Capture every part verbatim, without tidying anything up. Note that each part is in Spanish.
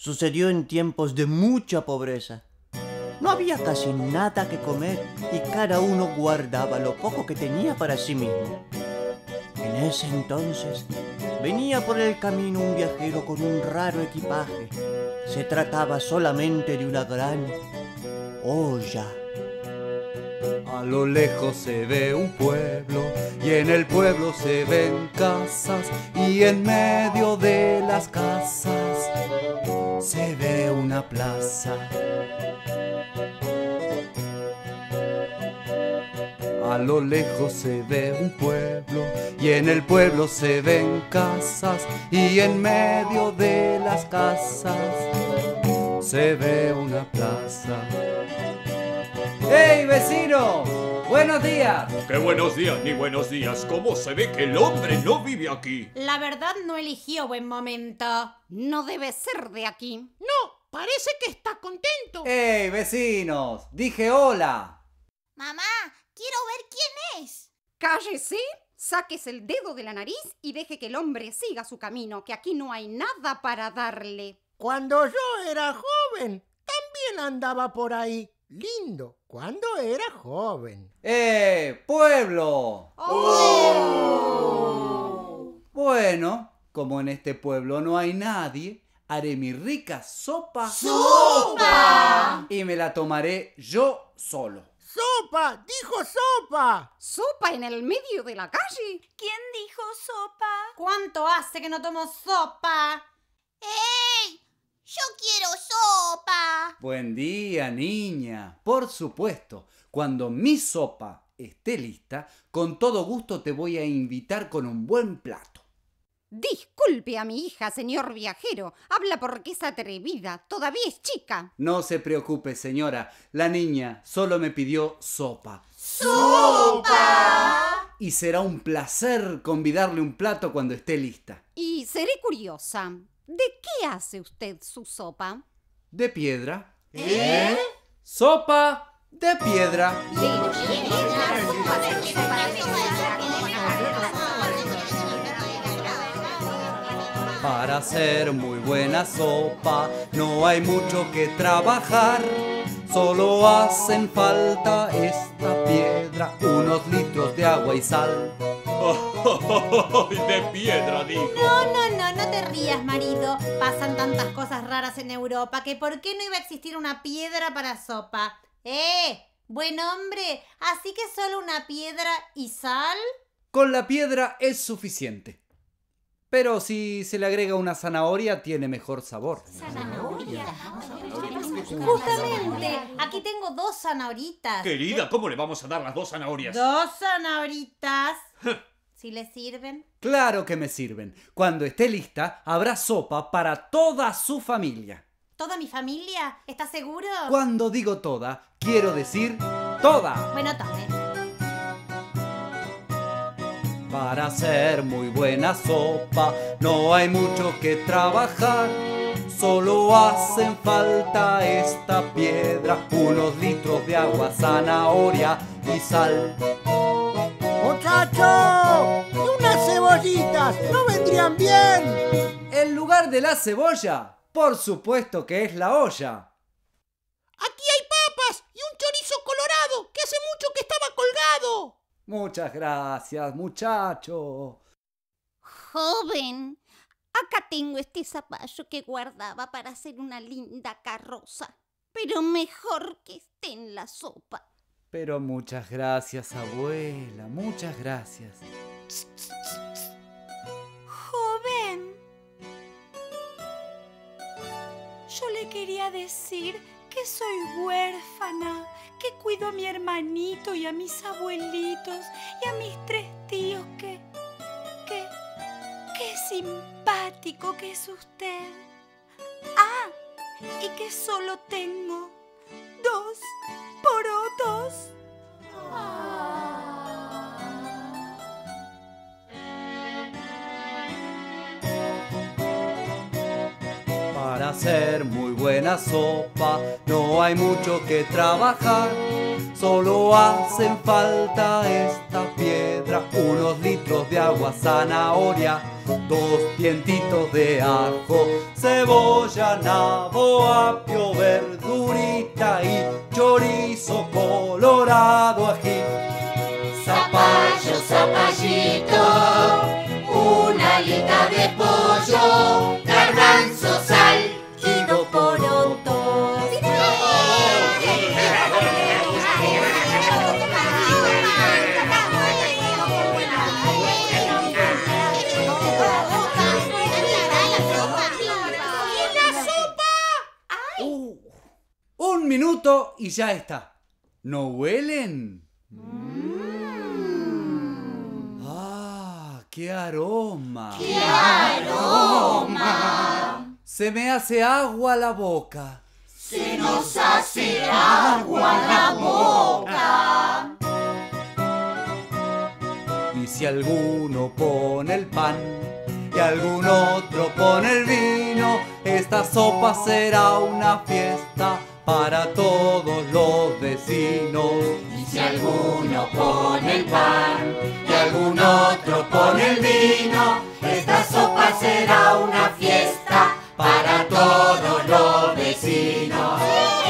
sucedió en tiempos de mucha pobreza. No había casi nada que comer y cada uno guardaba lo poco que tenía para sí mismo. En ese entonces venía por el camino un viajero con un raro equipaje. Se trataba solamente de una gran olla. A lo lejos se ve un pueblo y en el pueblo se ven casas y en medio de las casas se ve una plaza. A lo lejos se ve un pueblo y en el pueblo se ven casas y en medio de las casas se ve una plaza. ¡Hey, vecino! ¡Buenos días! ¡Qué buenos días ni buenos días! ¿Cómo se ve que el hombre no vive aquí? La verdad no eligió buen momento. No debe ser de aquí. No, parece que está contento. ¡Hey, vecinos! Dije hola. Mamá, quiero ver quién es. Cállese, sáquese el dedo de la nariz y deje que el hombre siga su camino, que aquí no hay nada para darle. Cuando yo era joven, también andaba por ahí. Lindo, cuando era joven. ¡Eh, pueblo! ¡Oh! Bueno, como en este pueblo no hay nadie, haré mi rica sopa. ¡Sopa! Y me la tomaré yo solo. ¡Sopa! ¡Dijo sopa! ¿Sopa en el medio de la calle? ¿Quién dijo sopa? ¿Cuánto hace que no tomo sopa? ¡Ey! ¡Yo quiero sopa! Buen día, niña. Por supuesto, cuando mi sopa esté lista, con todo gusto te voy a invitar con un buen plato. Disculpe a mi hija, señor viajero. Habla porque es atrevida. Todavía es chica. No se preocupe, señora. La niña solo me pidió sopa. ¡Sopa! Y será un placer convidarle un plato cuando esté lista. Y seré curiosa. ¿De qué hace usted su sopa? De piedra. ¿Eh? Sopa de piedra. Para hacer muy buena sopa no hay mucho que trabajar. Solo hacen falta esta piedra, unos litros de agua y sal. De piedra, dijo. No, no, no, no te rías, marido. Pasan tantas cosas raras en Europa que ¿por qué no iba a existir una piedra para sopa? ¡Eh! Buen hombre, ¿así que solo una piedra y sal? Con la piedra es suficiente. Pero si se le agrega una zanahoria, tiene mejor sabor. ¿Zanahoria? Justamente, aquí tengo dos zanahoritas. Querida, ¿cómo le vamos a dar las dos zanahorias? Dos zanahoritas. ¿Si le sirven? Claro que me sirven. Cuando esté lista, habrá sopa para toda su familia. ¿Toda mi familia? ¿Estás seguro? Cuando digo toda, quiero decir toda. Bueno, tome. Para hacer muy buena sopa no hay mucho que trabajar. Solo hacen falta esta piedra, unos litros de agua, zanahoria y sal. ¡Muchacho! ¡Y unas cebollitas! ¿No vendrían bien? ¿El lugar de la cebolla? Por supuesto que es la olla. Aquí hay papas y un chorizo colorado que hace mucho que estaba colgado. Muchas gracias, muchacho. Joven, acá tengo este zapallo que guardaba para hacer una linda carroza. Pero mejor que esté en la sopa. Pero muchas gracias, abuela, muchas gracias. Joven, yo le quería decir que soy huérfana, que cuido a mi hermanito y a mis abuelitos y a mis tres tíos, que, que, qué simpático que es usted. Ah, y que solo tengo dos porotos. Para hacer muy buena sopa no hay mucho que trabajar. Solo hacen falta esta piedra, unos litros de agua, zanahoria, dos dientitos de ajo, cebolla, nabo, apio, verdurita y chorizo colorado, ají. Zapallo, zapallito, una alita de pollo, garbanzo, sal y dos porotos. Un minuto y ya está. ¿No huelen? Mm. ¡Ah, qué aroma! ¡Qué aroma! Se me hace agua la boca. Se nos hace agua la boca. Y si alguno pone el pan y algún otro pone el vino, esta sopa será una fiesta para todos los vecinos. Y si alguno pone el pan y algún otro pone el vino, esta sopa será una fiesta para todos los vecinos.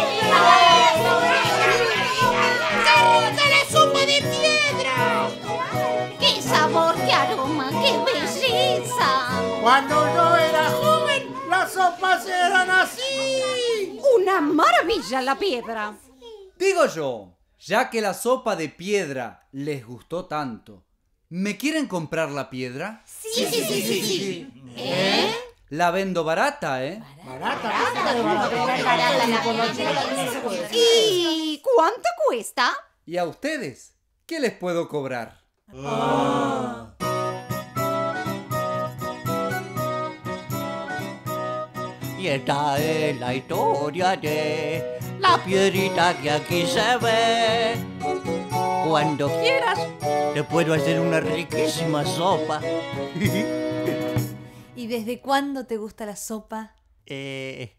¡Qué la sopa de piedra! ¡Qué sabor, qué aroma, qué belleza! Cuando yo era joven, las sopas eran así. ¡Una maravilla la piedra! Digo yo, ya que la sopa de piedra les gustó tanto, ¿me quieren comprar la piedra? Sí, sí, sí, sí, sí. ¿Eh? La vendo barata, ¿eh? Barata, ¿Y cuánto cuesta? ¿Y a ustedes? ¿Qué les puedo cobrar? Ah. Y esta es la historia de la piedrita que aquí se ve. Cuando quieras, te puedo hacer una riquísima sopa. ¿Y desde cuándo te gusta la sopa? eh,